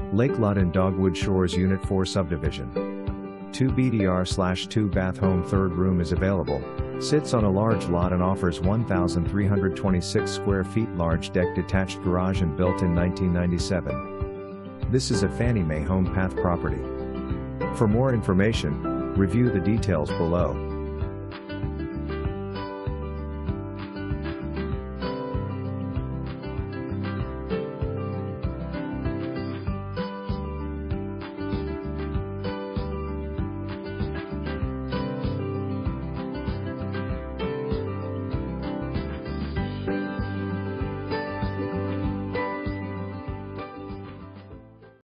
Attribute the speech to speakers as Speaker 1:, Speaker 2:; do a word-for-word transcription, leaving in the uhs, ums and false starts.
Speaker 1: Lake Lot in Dogwood Shores Unit four Subdivision. two B D R slash two bath home, third room is available. Sits on a large lot and offers one thousand three hundred twenty-six square feet, large deck, detached garage, and built in nineteen ninety-seven. This is a Fannie Mae Home Path property. For more information, review the details below.